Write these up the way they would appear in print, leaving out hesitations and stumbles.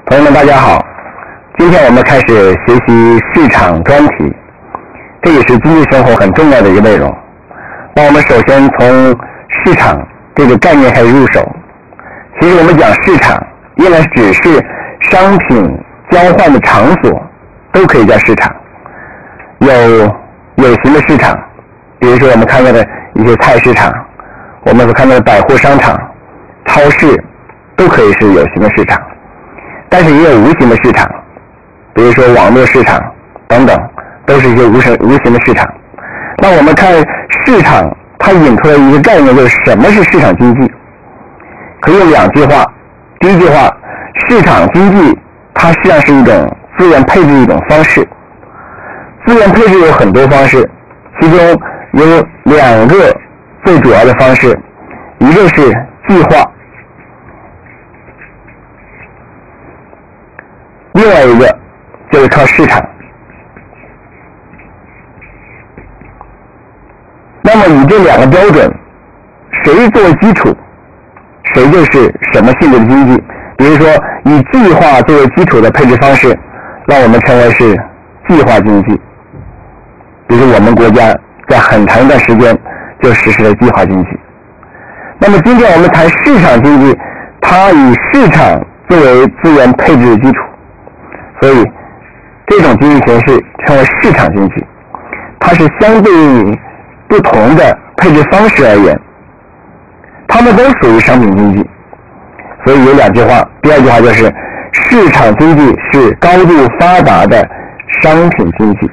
朋友们大家好，今天我们开始学习市场专题，这也是经济生活很重要的一个内容。那我们首先从市场这个概念开始入手。其实我们讲市场应该只是商品交换的场所，都可以叫市场。有形的市场，比如说我们看到的一些菜市场，我们所看到的百货商场、超市，都可以是有形的市场。但是也有无形的市场，比如说网络市场等等，都是一些无形的市场。那我们看市场，它引出来一个概念，就是什么是市场经济？可以用两句话。第一句话，市场经济它实际上是一种资源配置的一种方式。资源配置有很多方式，其中有两个最主要的方式，一个是计划，另外一个就是靠市场。那么以这两个标准，谁作为基础，谁就是什么性质的经济。比如说以计划作为基础的配置方式，让我们称为是计划经济。比如我们国家在很长一段时间就实施了计划经济。那么今天我们谈市场经济，它以市场作为资源配置的基础，所以这种经济形式称为市场经济。它是相对于不同的配置方式而言，它们都属于商品经济。所以有两句话，第二句话就是市场经济是高度发达的商品经济，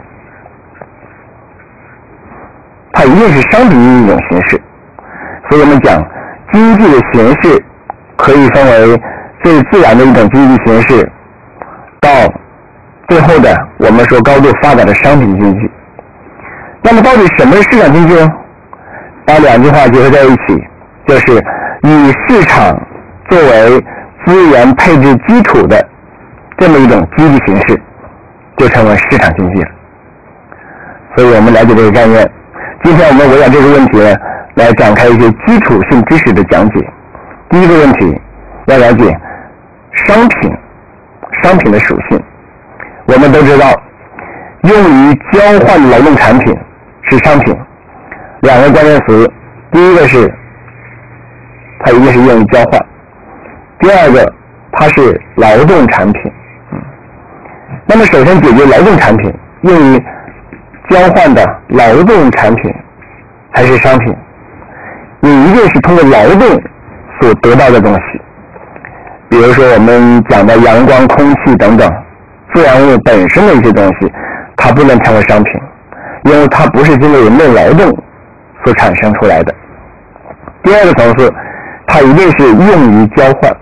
它一定是商品经济一种形式。所以我们讲经济的形式可以分为最自然的一种经济形式，到最后的我们说高度发达的商品经济。那么到底什么是市场经济呢？把两句话结合在一起，就是以市场作为资源配置基础的这么一种经济形式，就成为市场经济了。所以我们了解这个概念。今天我们围绕这个问题呢，来展开一些基础性知识的讲解。第一个问题，要了解商品的属性。我们都知道，用于交换的劳动产品是商品。两个关键词，第一个是它一定是用于交换，第二个它是劳动产品。那么首先解决劳动产品，用于交换的劳动产品还是商品，你一定是通过劳动所得到的东西。比如说我们讲的阳光、空气等等自然物本身的一些东西，它不能成为商品，因为它不是经过人类劳动所产生出来的。第二个层次，它一定是用于交换。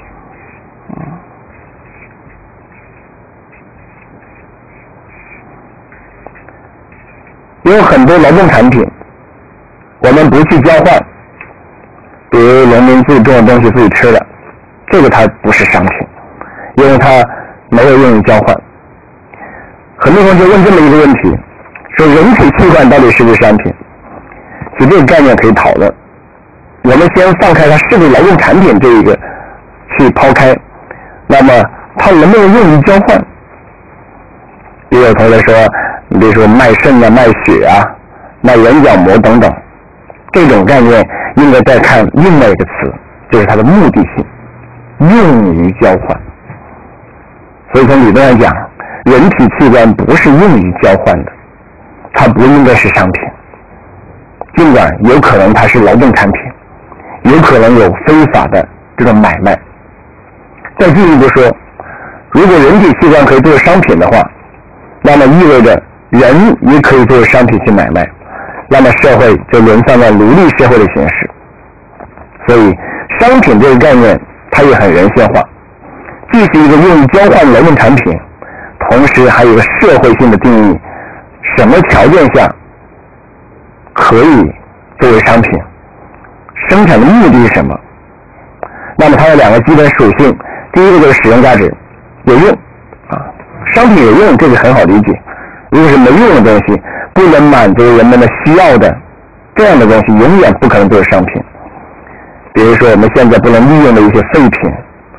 有很多劳动产品我们不去交换，比如农民自己种的东西自己吃的，这个它不是商品，因为它没有用于交换。很多同学问这么一个问题，说人体器官到底是不是商品？其实这个概念可以讨论。我们先放开它是不是劳动产品这一个去抛开，那么它能不能用于交换？也有同学说，比如说卖肾啊、卖血啊、卖眼角膜等等，这种概念应该再看另外一个词，就是它的目的性，用于交换。所以从理论上讲，人体器官不是用于交换的，它不应该是商品，尽管有可能它是劳动产品，有可能有非法的这种买卖。再进一步说，如果人体器官可以作为商品的话，那么意味着人也可以作为商品去买卖，那么社会就沦丧到奴隶社会的形式。所以商品这个概念它也很人性化，既是一个用于交换的劳动产品，同时还有一个社会性的定义，什么条件下可以作为商品，生产的目的是什么。那么它有两个基本属性，第一个就是使用价值，有用商品有用，这个很好理解。如果是没用的东西，不能满足人们的需要的，这样的东西永远不可能作为商品。比如说我们现在不能利用的一些废品，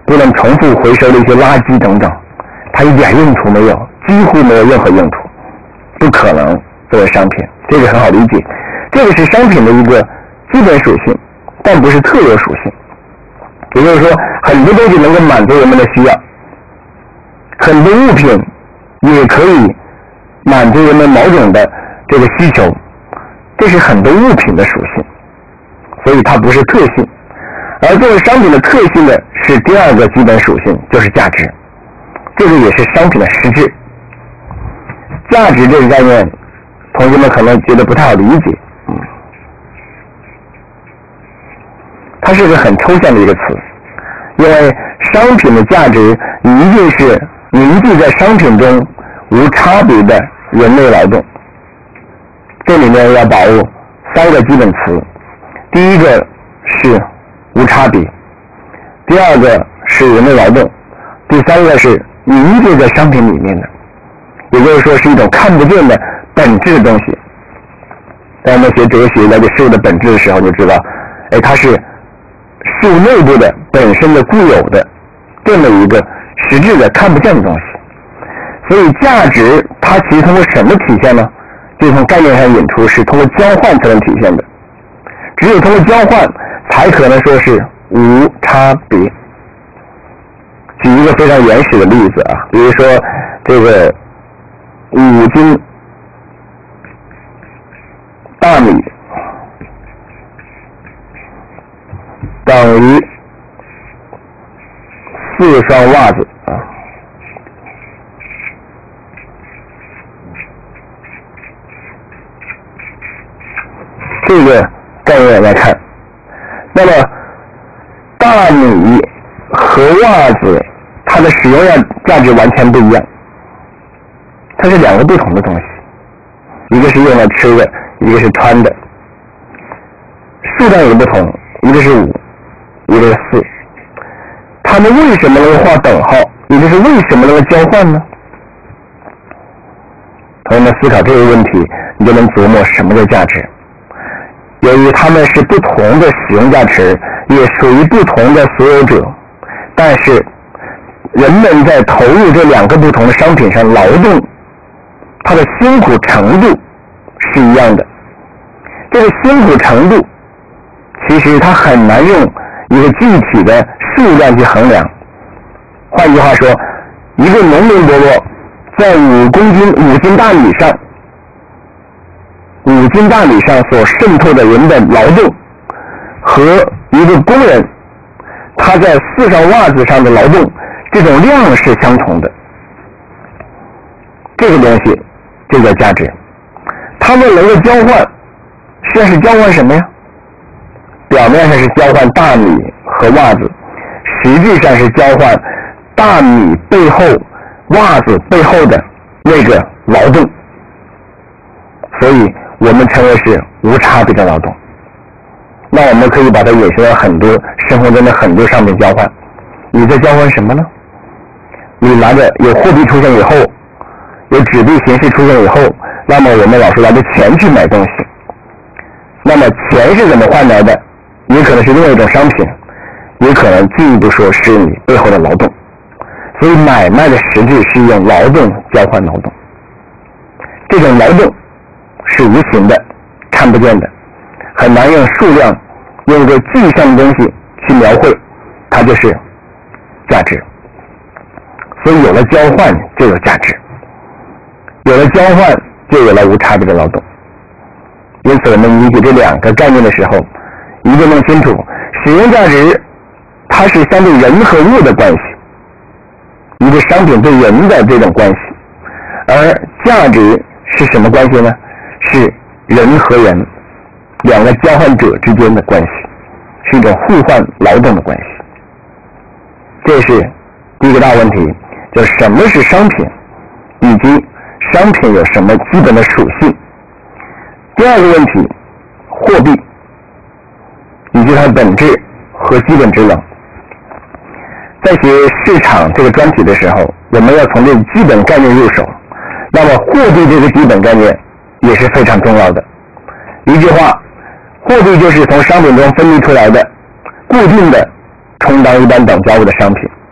不能重复回收的一些垃圾等等，它一点用途没有，几乎没有任何用途，不可能作为商品。这个很好理解，这个是商品的一个基本属性，但不是特有属性。也就是说，很多东西能够满足人们的需要，很多物品也可以满足人们某种的这个需求，这是很多物品的属性，所以它不是特性。而作为商品的特性的是第二个基本属性，就是价值，这个也是商品的实质。价值这个概念，同学们可能觉得不太好理解，它是个很抽象的一个词，因为商品的价值一定是凝聚在商品中无差别的人类劳动。这里面要把握三个基本词，第一个是无差别，第二个是人类劳动，第三个是凝结在商品里面的，也就是说是一种看不见的本质的东西。当我们学哲学了解事物的本质的时候，就知道，它是事物内部的本身的固有的这么一个实质的看不见的东西。所以价值它其实通过什么体现呢？就从概念上引出，是通过交换才能体现的，只有通过交换才可能说是无差别。举一个非常原始的例子啊，比如说这个5斤大米等于4双袜子啊。这个概念来看，那么大米和袜子它的使用价值完全不一样，它是两个不同的东西，一个是用来吃的，一个是穿的，数量也不同，一个是5，一个是4，它们为什么能够画等号，也就是为什么能够交换呢？同学们思考这个问题，你就能琢磨什么叫价值。由于它们是不同的使用价值，也属于不同的所有者，但是人们在投入这两个不同的商品上劳动，它的辛苦程度是一样的。这个辛苦程度其实它很难用一个具体的数量去衡量。换句话说，一个农民伯伯在5斤大米上5斤大米上所渗透的人的劳动，和一个工人他在4双袜子上的劳动，这种量是相同的。这个东西就叫价值。他们能够交换，实际上是交换什么呀？表面上是交换大米和袜子，实际上是交换大米背后袜子背后的那个劳动。所以我们称为是无差别的劳动。那我们可以把它引申到很多生活中的很多商品交换。你在交换什么呢？你拿着有货币出现以后，有纸币形式出现以后，那么我们老是拿着钱去买东西。那么钱是怎么换来的？也可能是另外一种商品，也可能进一步说是你背后的劳动。所以买卖的实质是用劳动交换劳动。这种劳动是无形的，看不见的，很难用数量用一个具象的东西去描绘，它就是价值。所以有了交换就有价值，有了交换就有了无差别的劳动。因此我们理解这两个概念的时候，一定弄清楚使用价值它是相对人和物的关系，一个商品对人的这种关系，而价值是什么关系呢？是人和人两个交换者之间的关系，是一种互换劳动的关系。这是第一个大问题，就是什么是商品，以及商品有什么基本的属性。第二个问题，货币以及它的本质和基本职能。在学市场这个专题的时候，我们要从这个基本概念入手。那么货币这个基本概念也是非常重要的。一句话，货币就是从商品中分离出来的固定的充当一般等价物的商品。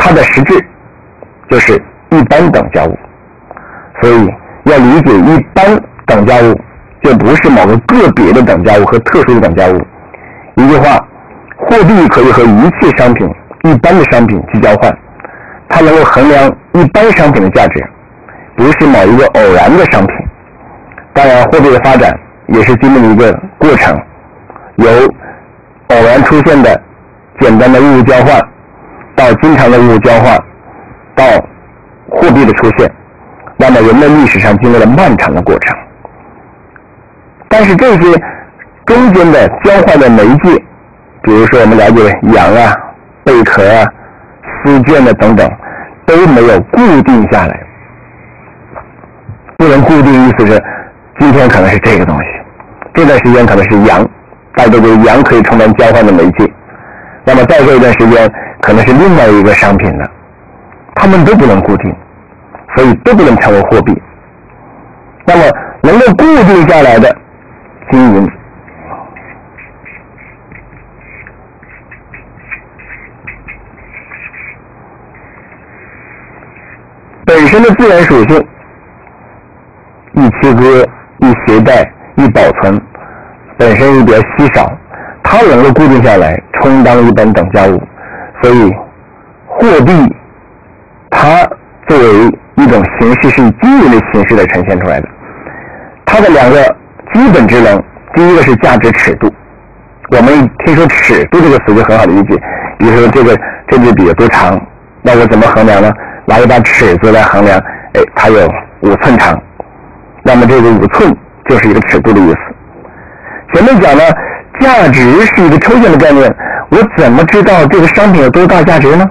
它的实质就是一般等价物。所以要理解一般等价物，就不是某个个别的等价物和特殊的等价物。一句话，货币可以和一切商品、一般的商品去交换，它能够衡量一般商品的价值，不是某一个偶然的商品。当然，货币的发展也是经历了一个过程，由偶然出现的简单的物交换，到经常的物交换，到货币的出现。那么人类历史上经历了漫长的过程，但是这些中间的交换的媒介，比如说我们了解羊啊、贝壳啊、丝绢啊等等，都没有固定下来。不能固定意思是今天可能是这个东西，这段时间可能是羊，大家都觉得羊可以充当交换的媒介，那么再过一段时间可能是另外一个商品了，它们都不能固定，所以都不能成为货币。那么能够固定下来的金银，本身的自然属性，易切割、易携带、易保存，本身也比较稀少，它能够固定下来，充当一般等价物。所以货币它作为一种形式，是以金银的形式来呈现出来的。它的两个基本职能，第一个是价值尺度。我们听说尺度这个词就很好理解，比如说这支笔有多长，那我怎么衡量呢？拿一把尺子来衡量，它有5寸长，那么这个5寸就是一个尺度的意思。前面讲了，价值是一个抽象的概念，我怎么知道这个商品有多大价值呢？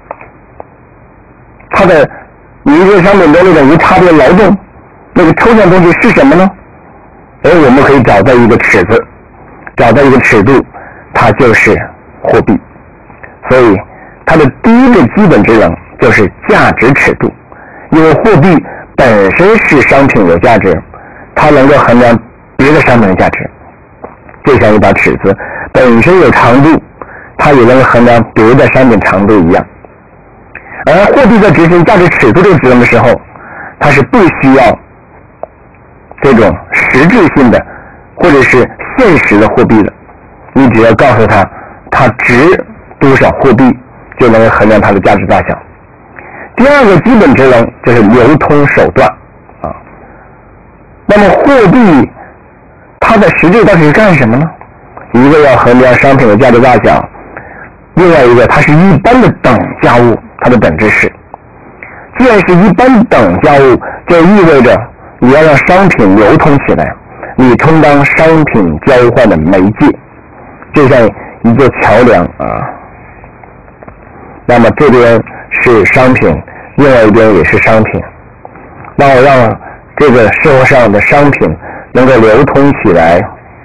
它的你一个商品的那种无差别劳动，那个抽象东西是什么呢？我们可以找到一个尺子，找到一个尺度，它就是货币。所以它的第一个基本职能就是价值尺度，因为货币本身是商品有价值，它能够衡量别的商品的价值，就像一把尺子本身有长度，它也能够衡量别的商品长度一样。而货币在执行价值尺度这个职能的时候，它是不需要这种实质性的或者是现实的货币的，你只要告诉它它值多少货币，就能够衡量它的价值大小。第二个基本职能就是流通手段啊。那么货币它的实质到底是干什么呢？一个要衡量商品的价值大小，另外一个它是一般的等价物，它的本质是，既然是一般等价物，就意味着你要让商品流通起来，你充当商品交换的媒介，就像一座桥梁啊。那么这边是商品，另外一边也是商品，那我让这个社会上的商品能够流通起来，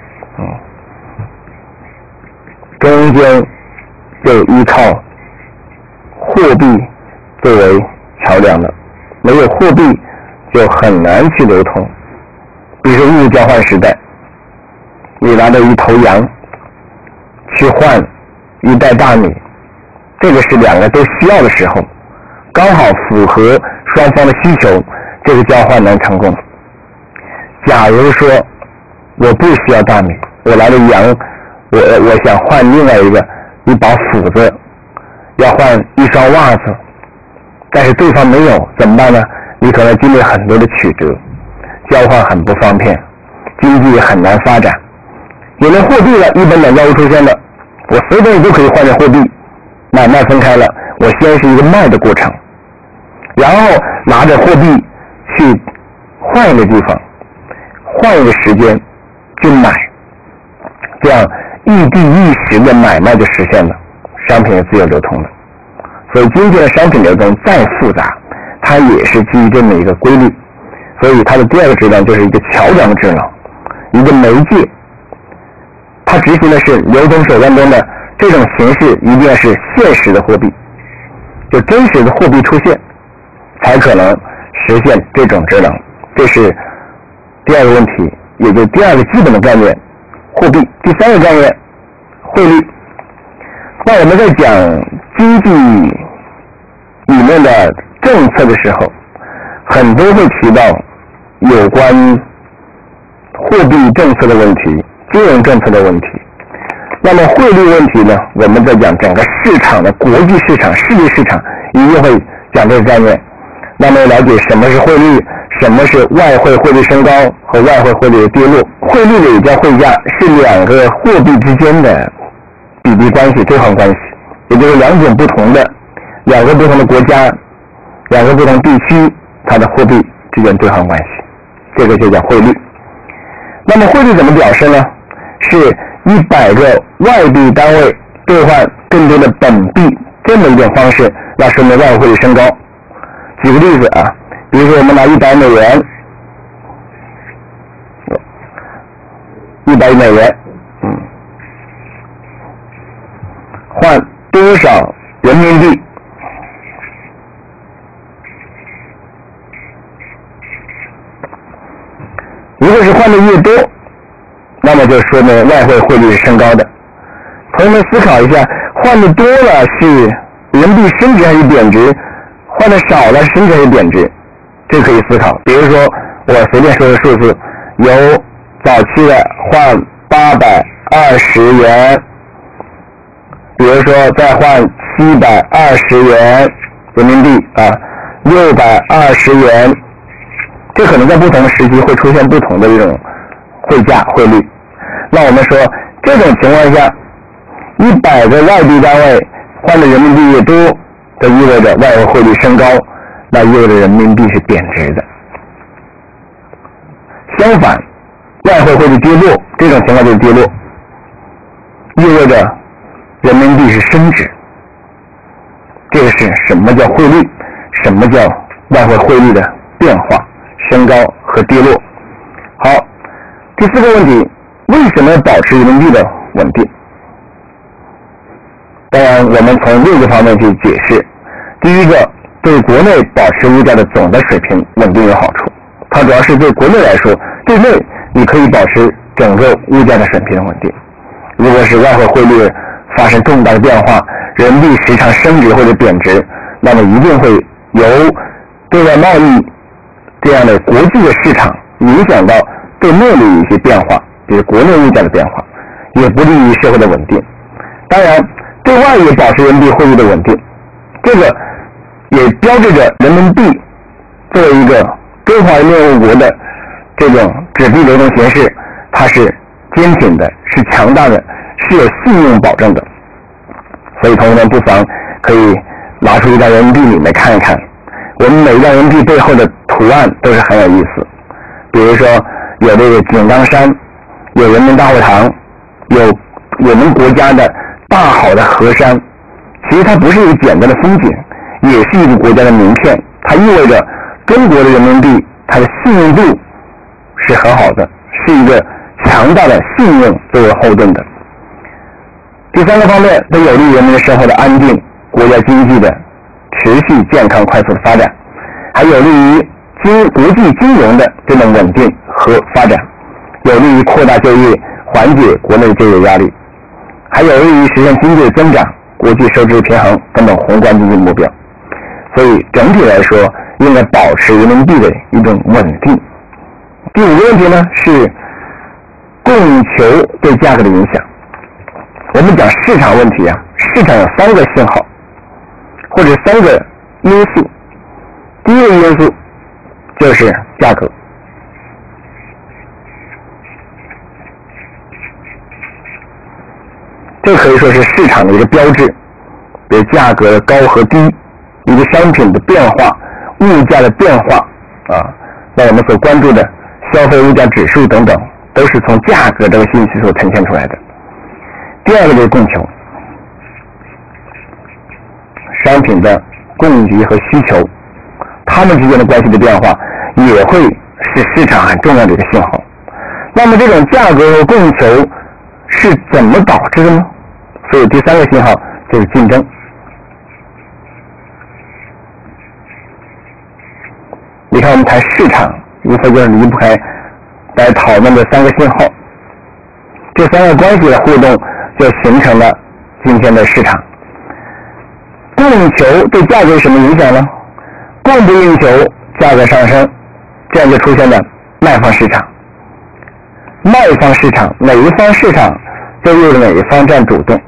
中间就依靠货币作为桥梁的，没有货币就很难去流通。比如说物交换时代，你拿着一头羊去换一袋大米，这个是两个都需要的时候，刚好符合双方的需求，这个交换能成功。假如说我不需要大米，我拿着羊，我想换另外一把斧子，要换一双袜子，但是对方没有，怎么办呢？你可能经历很多的曲折，交换很不方便，经济很难发展。有了货币了，一本等价物出现了，我随便都可以换成货币，买卖分开了，我先是一个卖的过程，然后拿着货币去换一个地方，换一个时间去买，这样异地异时的买卖就实现了，商品是自由流通的。所以今天的商品流通再复杂，它也是基于这么一个规律。所以它的第二个职能就是一个桥梁的职能，一个媒介，它执行的是流通手段中的这种形式一定要是现实的货币，就真实的货币出现才可能实现这种职能。这是第二个问题，也就是第二个基本的概念，货币。第三个概念，汇率。那我们在讲经济论的政策的时候，很多会提到有关货币政策的问题、金融政策的问题。那么汇率问题呢，我们在讲整个市场的国际市场、世界市场，一定会讲这个概念。那么了解什么是汇率，什么是外汇汇率升高和外汇汇率的跌落。汇率的也叫汇价，是两个货币之间的比例关系、兑换关系，也就是两个不同的国家、两个不同地区它的货币之间兑换关系，这个就叫汇率。那么汇率怎么表示呢？是100个外币单位兑换更多的本币，这么一种方式来说明外汇汇率升高。举个例子啊，比如说我们拿100美元，100美元，换多少人民币？如果是换的越多，那么就说明外汇汇率是升高的。朋友们思考一下，换的多了是人民币升值还是贬值？换的少了升值还是贬值？这可以思考。比如说我随便说个数字，由早期的换820元，比如说再换720元人民币620元，这可能在不同的时期会出现不同的这种汇价汇率。那我们说这种情况下，100个外币单位换的人民币越多，这意味着外汇汇率升高，那意味着人民币是贬值的。相反，外汇汇率跌落，这种情况就是跌落，意味着人民币是升值。这个是什么叫汇率？什么叫外汇汇率的变化、升高和跌落？好，第4个问题，为什么要保持人民币的稳定？当然，我们从6个方面去解释。第一个，对国内保持物价的总的水平稳定有好处。它主要是对国内来说，对内你可以保持整个物价的水平的稳定。如果是外汇汇率发生重大的变化，人民币时常升值或者贬值，那么一定会由对外贸易这样的国际的市场影响到对内的一些变化，比如国内物价的变化，也不利于社会的稳定。当然，对外也保持人民币汇率的稳定，这个也标志着人民币作为一个中华人民共和国的这种纸币流通形式，它是坚挺的，是强大的，是有信用保证的。所以同学们不妨可以拿出一张人民币里面看一看，我们每一张人民币背后的图案都是很有意思。比如说有这个井冈山，有人民大会堂，有我们国家的大好的河山。其实它不是一个简单的风景，也是一个国家的名片。它意味着中国的人民币它的信用度是很好的，是一个强大的信用作为后盾的。第3个方面，它有利于人民的生活的安定，国家经济的持续健康快速的发展，还有利于国际金融的这种稳定和发展，有利于扩大就业，缓解国内就业压力，还有利于实现经济的增长、国际收支平衡等等宏观经济目标。所以整体来说，应该保持人民币的一种稳定。第5个问题呢，是供求对价格的影响。我们讲市场问题啊，市场有3个信号或者3个因素。第一个因素就是价格。这可以说是市场的一个标志，比如价格的高和低，一个商品的变化，物价的变化啊，那我们所关注的消费物价指数等等，都是从价格这个信息所呈现出来的。第2个就是供求，商品的供给和需求，它们之间的关系的变化，也会是市场很重要的一个信号。那么这种价格和供求是怎么导致的呢？所以第3个信号就是竞争。你看我们谈市场，无非就是离不开来讨论的3个信号，这3个关系的互动就形成了今天的市场。供供求对价格有什么影响呢？供不应求，价格上升，这样就出现了卖方市场。卖方市场，哪一方市场就意味着哪一方占主动。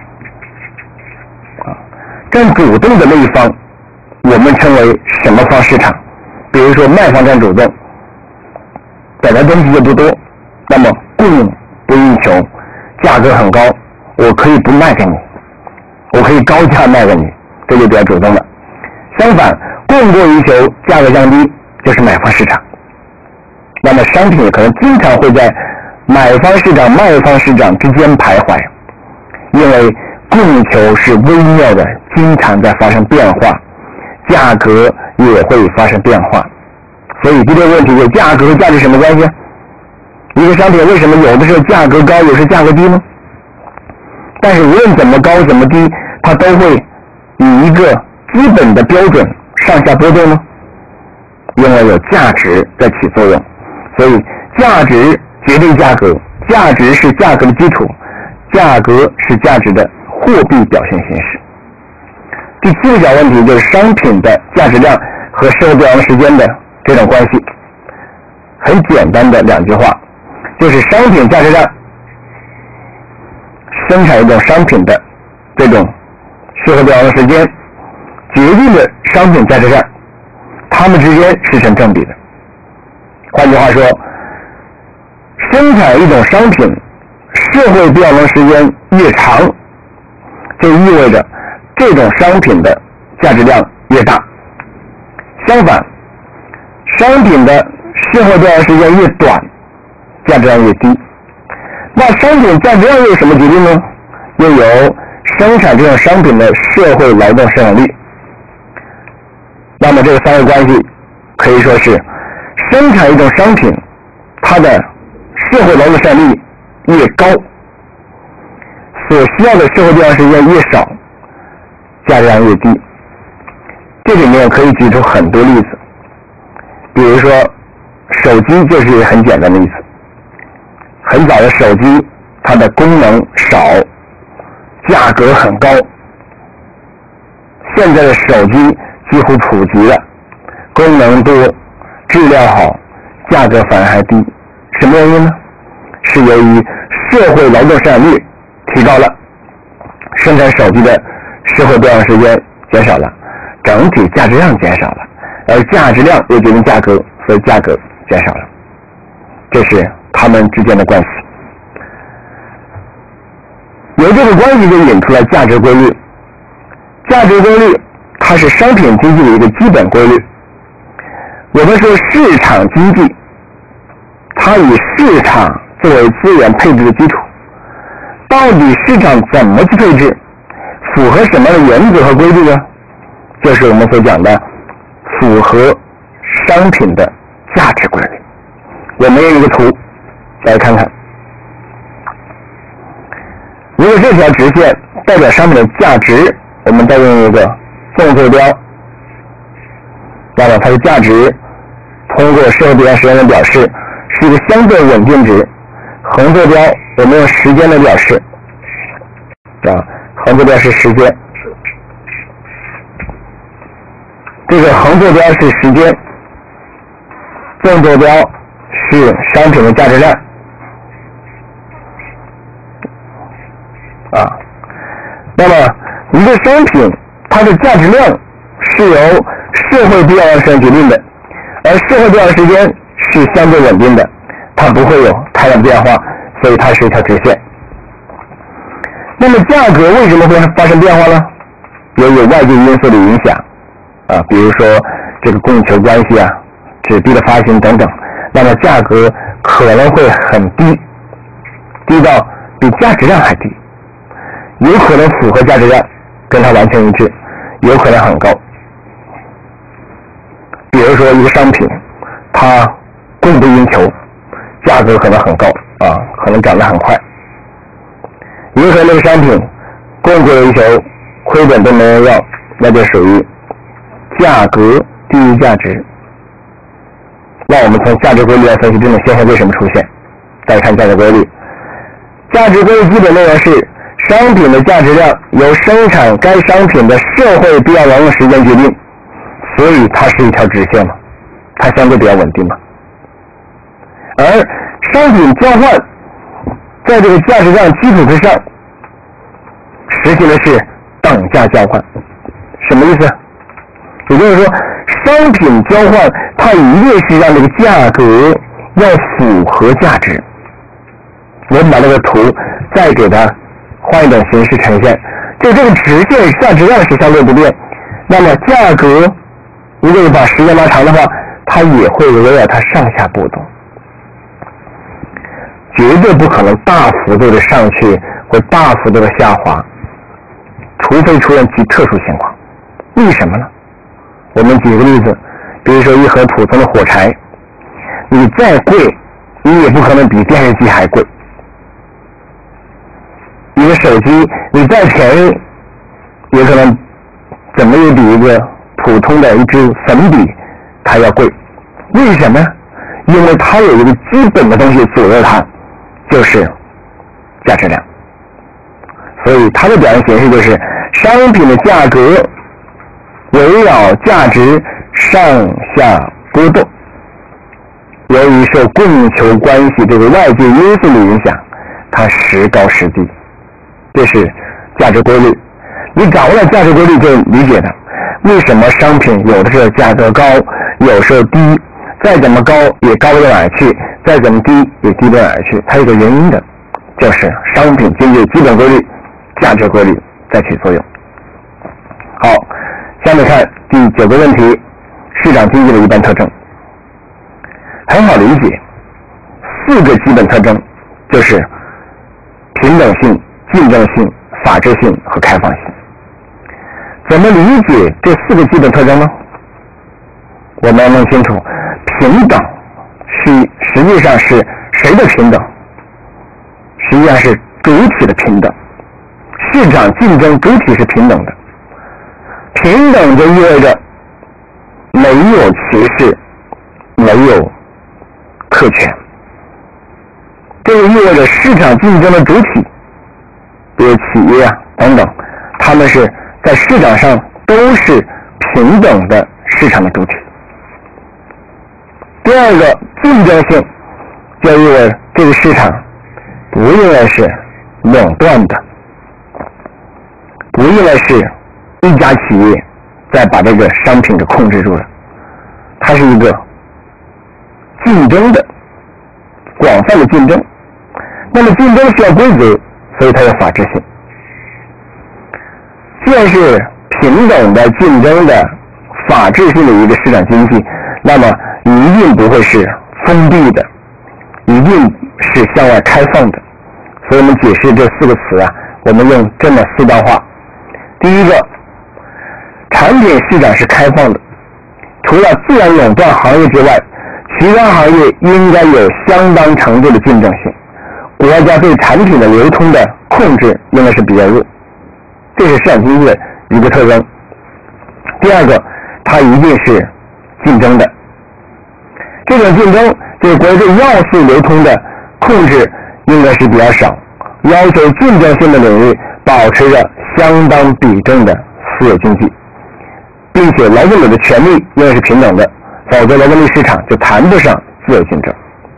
占主动的那一方，我们称为什么方市场？比如说卖方占主动，本来东西就不多，那么供不应求，价格很高，我可以不卖给你，我可以高价卖给你，这就比较主动了。相反，供过于求，价格降低，就是买方市场。那么商品可能经常会在买方市场、卖方市场之间徘徊，因为供求是微妙的，经常在发生变化，价格也会发生变化。所以第六个问题就是价格和价值什么关系？一个商品为什么有的时候价格高，有时价格低呢？但是无论怎么高怎么低，它都会以一个基本的标准上下波动呢？因为有价值在起作用，所以价值决定价格，价值是价格的基础，价格是价值的货币表现形式。第七个小问题就是商品的价值量和社会标扬时间的这种关系。很简单的两句话，就是商品价值量生产一种商品的这种社会标扬时间决定了商品价值量，它们之间是成正比的。换句话说，生产一种商品社会标扬时间越长，就意味着这种商品的价值量越大。相反，商品的社会标扬时间越短，价值量越低。那商品价值量又有什么决定呢？又有生产这种商品的社会劳动生产力。那么这个三个关系可以说是生产一种商品，它的社会劳动生产力越高，所需要的社会标扬时间越少，价值量越低。这里面可以举出很多例子，比如说手机就是一个很简单的例子。很早的手机，它的功能少，价格很高。现在的手机几乎普及了，功能多，质量好，价格反而还低。什么原因呢？是由于社会劳动生产率提高了，生产手机的社会标扬时间减少了，整体价值量减少了，而价值量又决定价格，所以价格减少了。这是它们之间的关系。由这个关系就引出了价值规律。价值规律它是商品经济的一个基本规律。我们说市场经济，它以市场作为资源配置的基础。到底市场怎么去配置，符合什么样的原则和规律呢？就是我们所讲的符合商品的价值规律。我们用一个图来看看。如果这条直线代表商品的价值，我们再用一个纵坐标，那么它的价值通过社会标扬时间的表示是一个相对稳定值。横坐标我们用时间来表示，横坐标是时间，这个横坐标是时间，纵坐标是商品的价值量。那么一个商品它的价值量是由社会标扬时间决定的，而社会标扬时间是相对稳定的，它不会有太大的变化，所以它是一条直线。那么价格为什么会发生变化呢？由于外界因素的影响比如说这个供求关系纸币的发行等等，那么价格可能会很低，低到比价值量还低，有可能符合价值量，跟它完全一致，有可能很高。比如说一个商品，它供不应求，价格可能很高可能涨得很快。有可能那个商品供过于求，亏本都没人要，那就属于价格低于价值。那我们从价值规律来分析这种现象为什么出现。再看价值规律，价值规律基本内容是商品的价值量由生产该商品的社会必要劳动时间决定，所以它是一条直线嘛，它相对比较稳定嘛。而商品交换在这个价值量基础之上实行的是等价交换。什么意思？也就是说，商品交换它一定是让这个价格要符合价值。我们把这个图再给它换一种形式呈现，就这个直线价值量是相对不变，那么价格如果把时间拉长的话，它也会围绕它上下波动，绝对不可能大幅度的上去或大幅度的下滑，除非出现极特殊情况。为什么呢？我们举个例子，比如说一盒普通的火柴，你再贵，你也不可能比电视机还贵。一个手机你再便宜，也可能怎么也比一个普通的一支粉笔它要贵。为什么？因为它有一个基本的东西左右它，就是价值量。所以它的表现形式就是商品的价格围绕价值上下波动，由于受供求关系这个外界因素的影响，它时高时低，这是价值规律。你掌握了价值规律就理解了为什么商品有的时候价格高，有时候低，再怎么高也高不到哪儿去，再怎么低也低不到哪儿去，它有个原因的，就是商品经济基本规律价值规律在起作用。好，下面看第9个问题，市场经济的一般特征。很好理解，4个基本特征就是平等性、竞争性、法治性和开放性。怎么理解这4个基本特征呢？我们要弄清楚，平等实际上是谁的平等？实际上是主体的平等。市场竞争主体是平等的，平等就意味着没有歧视，没有特权。这就意味着市场竞争的主体，比如企业等等，他们是在市场上都是平等的市场的主体。第二个，竞争性就意味着这个市场不应该是垄断的，不应该是一家企业在把这个商品给控制住了，它是一个竞争的广泛的竞争。那么竞争需要规则，所以它有法治性。既然是平等的竞争的法治性的一个市场经济，那么一定不会是封闭的，一定是向外开放的。所以我们解释这4个词我们用这么4段话。第一个，产品市场是开放的，除了自然垄断行业之外，其他行业应该有相当程度的竞争性，国家对产品的流通的控制应该是比较弱，这是市场经济的一个特征。第二个，它一定是竞争的，这种竞争就是国家对要素流通的控制应该是比较少，要求竞争性的领域保持着相当比重的私有经济，并且劳动者的权利应该是平等的，否则劳动力市场就谈不上自由竞争。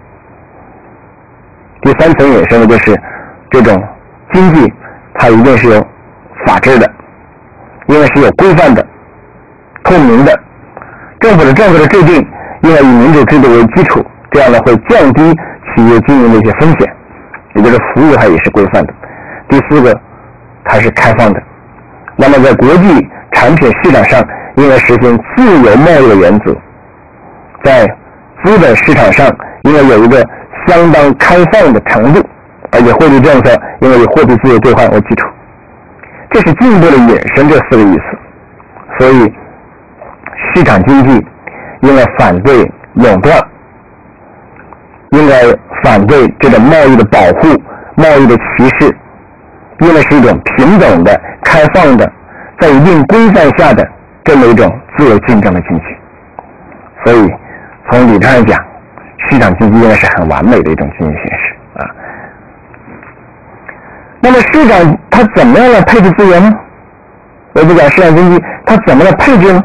第三层衍生的就是这种经济它一定是有法治的，应该是有规范的、透明的，政府的政策的制定应该以民主制度为基础，这样呢会降低企业经营的一些风险，也就是服务它也是规范的。第4个，它是开放的，那么在国际产品市场上应该实行自由贸易的原则，在资本市场上应该有一个相当开放的程度，而且货币政策应该以货币自由兑换为基础。这是进一步的衍生这4个意思。所以市场经济应该反对垄断，应该反对这种贸易的保护、贸易的歧视，应该是一种平等的、开放的，在一定规范下的这么一种自由竞争的经济。所以从理论上讲，市场经济应该是很完美的一种经济形式那么市场它怎么样来配置资源呢？我们讲市场经济它怎么来配置呢？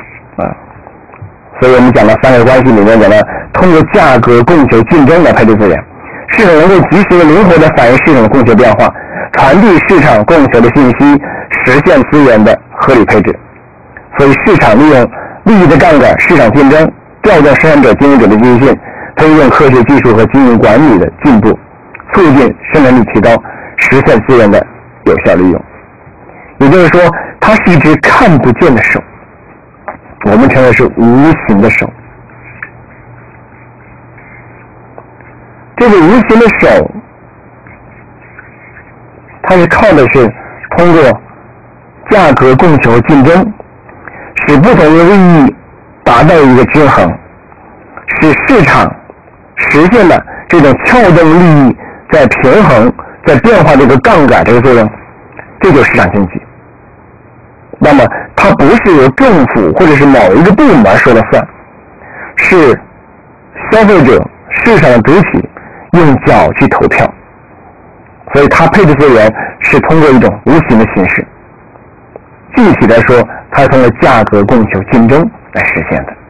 所以我们讲了三个关系里面讲了，通过价格、供求、竞争来配置资源，市场能够及时的、灵活的反映市场的供求变化，传递市场供求的信息，实现资源的合理配置。所以市场利用利益的杠杆、市场竞争，调动生产者、经营者的积极性，推动科学技术和经营管理的进步，促进生产力提高，实现资源的有效利用。也就是说，它是一只看不见的手，我们称为是无形的手。这个无形的手，它是靠的是通过价格、供求、竞争，使不同的利益达到一个均衡，使市场实现了这种撬动利益在平衡、在变化这个杠杆这个作用，这就是市场经济。那么它不是由政府或者是某一个部门说了算，是消费者、市场的主体用脚去投票，所以它配置资源是通过一种无形的形式。具体来说，它是通过价格、供求、竞争来实现的。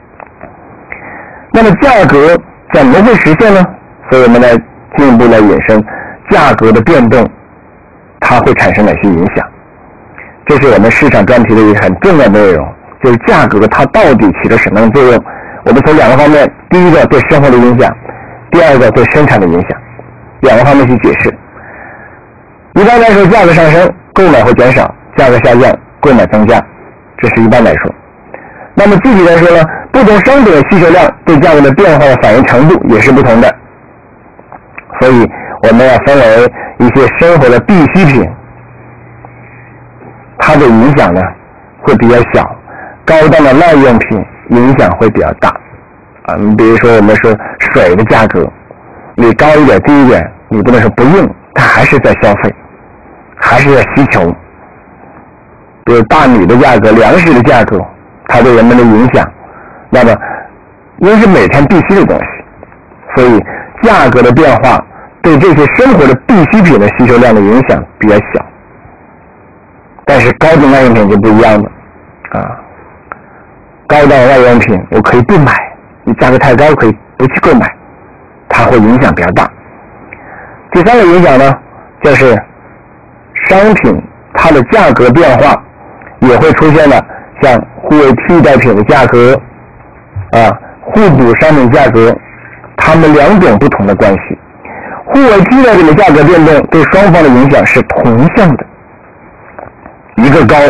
那么价格怎么会实现呢？所以我们来进一步来引申价格的变动，它会产生哪些影响？这是我们市场专题的一个很重要的内容，就是价格它到底起了什么样的作用？我们从两个方面，第一个对生活的影响，第二个对生产的影响，两个方面去解释。一般来说，价格上升，购买会减少；价格下降，购买增加，这是一般来说。那么具体来说呢，不同商品的需求量对价格的变化的反应程度也是不同的，所以我们要分为一些生活的必需品，它的影响呢会比较小，高档的耐用品影响会比较大你比如说我们说水的价格，你高一点低一点，你不能说不用，它还是在消费，还是在需求。比如大米的价格、粮食的价格，它对人们的影响，那么因为是每天必须的东西，所以价格的变化对这些生活的必需品的需求量的影响比较小。但是高档耐用品就不一样了高档耐用品我可以不买，你价格太高可以不去购买，它会影响比较大。第三个影响呢，就是商品它的价格变化也会出现了像互为替代品的价格互补商品价格，它们两种不同的关系。互为替代品的价格变动对双方的影响是同向的，一个高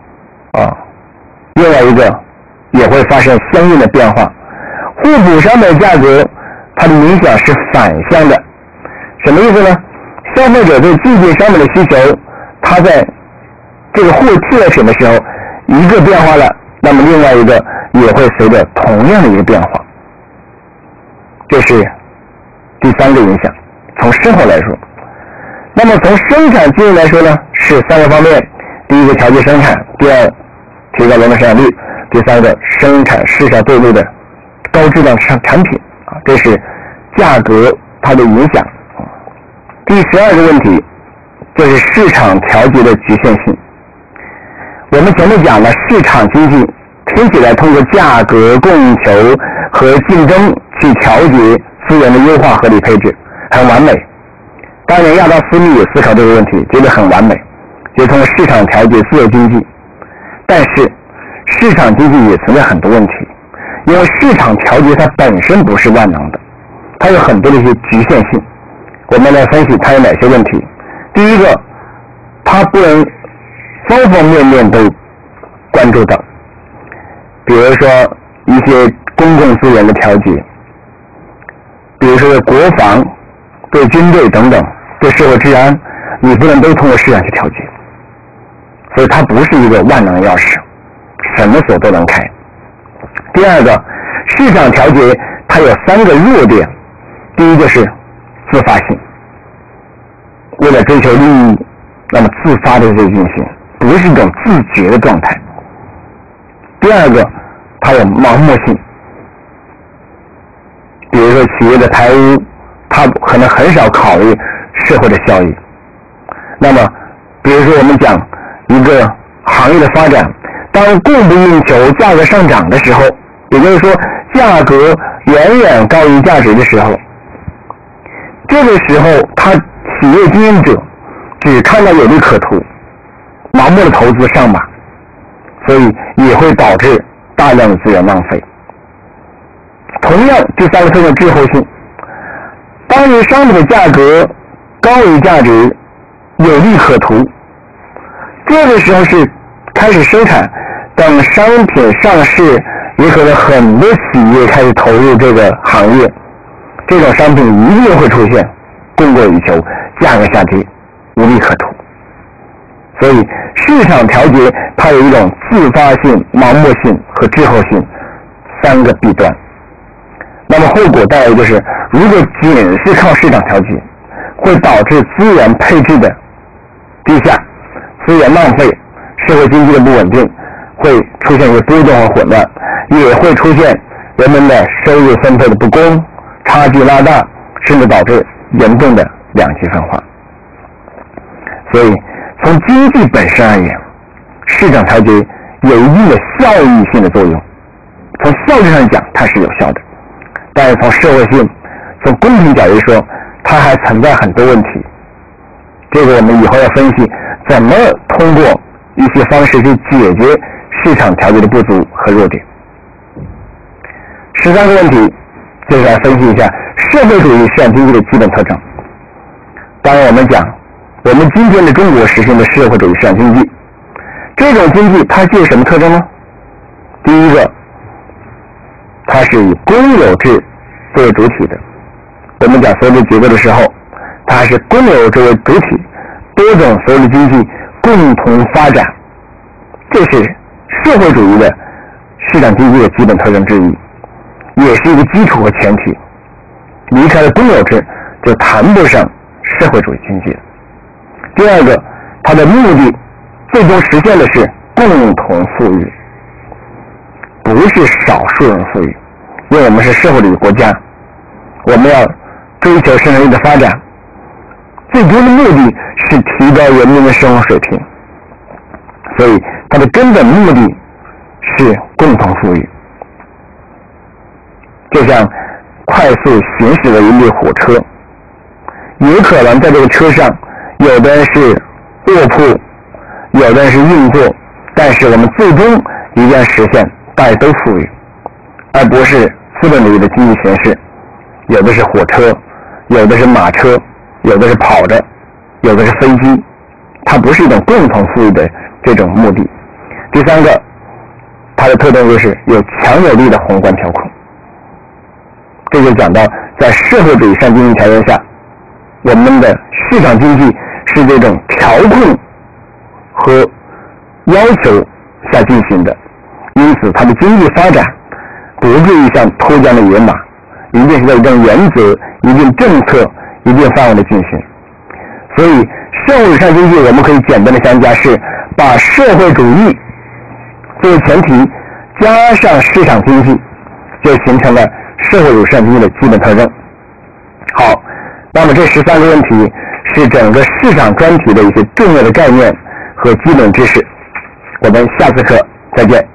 另外一个也会发生相应的变化。互补商品价格它的影响是反向的，什么意思呢？消费者对既定商品的需求，它在这个互为替代品的时候，一个变化了，那么另外一个也会随着同样的一个变化。这是第三个影响，从生活来说。那么从生产经营来说呢，是三个方面：第一个调节生产，第二提高劳动生产率，第三个生产市场对内的高质量产品这是价格它的影响。第12个问题就是市场调节的局限性。我们前面讲了市场经济听起来通过价格、供求和竞争去调节资源的优化合理配置，很完美。当年亚当斯密也思考这个问题，觉得很完美，就通过市场调节自由经济。但是市场经济也存在很多问题，因为市场调节它本身不是万能的，它有很多的一些局限性。我们来分析它有哪些问题。第一个，它不能方方面面都关注到，比如说一些公共资源的调节，比如说国防、对军队等等，对社会治安，你不能都通过市场去调节，所以它不是一个万能钥匙，什么锁都能开。第二个，市场调节它有3个弱点。第一个是自发性，为了追求利益，那么自发的这进行，不是一种自觉的状态。第二个，它有盲目性，比如说企业的财务，它可能很少考虑社会的效益， 那么比如说我们讲一个行业的发展，当供不应求，价格上涨的时候，也就是说价格远远高于价值的时候，这个时候他企业经营者只看到有利可图，盲目的投资上马，所以也会导致大量的资源浪费。同样，第三个特征滞后性，当你商品的价格高于价值，有利可图，这个时候是开始生产，等商品上市，也可能很多企业开始投入这个行业，这种商品一定会出现供过于求，价格下跌，无利可图。所以市场调节它有一种自发性、盲目性和滞后性三个弊端。那么后果带来就是，如果仅是靠市场调节，会导致资源配置的低下，资源浪费，社会经济的不稳定，会出现一个波动和混乱，也会出现人们的收入分配的不公，差距拉大，甚至导致严重的两极分化。所以从经济本身而言，市场调节有一定的效益性的作用，从效率上讲它是有效的，但是从社会性、从公平角度说，它还存在很多问题。这个我们以后要分析怎么通过一些方式去解决市场调节的不足和弱点。13个问题就是来分析一下社会主义市场经济的基本特征。当然我们讲我们今天的中国实行的社会主义市场经济，这种经济它具有什么特征呢？第一个，它是以公有制作为主体的。我们讲所有的结构的时候，它是公有制为主体，多种所有的经济共同发展，这是社会主义的市场经济的基本特征之一，也是一个基础和前提。离开了公有制，就谈不上社会主义经济了。第二个，它的目的最终实现的是共同富裕，不是少数人富裕。因为我们是社会主义国家，我们要追求生产力的发展，最终的目的是提高人民的生活水平，所以它的根本目的是共同富裕。就像快速行驶的一列火车，也可能在这个车上有的人是卧铺，有的人是硬座，但是我们最终一定要实现大家都富裕，而不是资本主义的经济形式，有的是火车，有的是马车，有的是跑着，有的是飞机，它不是一种共同富裕的这种目的。第三个，它的特征就是有强有力的宏观调控。这就讲到在社会主义市场经济条件下，我们的市场经济是这种调控和要求下进行的，因此它的经济发展不至于像脱缰的野马，一定是在一定原则、一定政策、一定范围的进行。所以社会主义市场经济我们可以简单的相加是把社会主义作为前提，加上市场经济，就形成了社会主义市场经济的基本特征。好，那么这13个问题是整个市场专题的一些重要的概念和基本知识。我们下次课再见。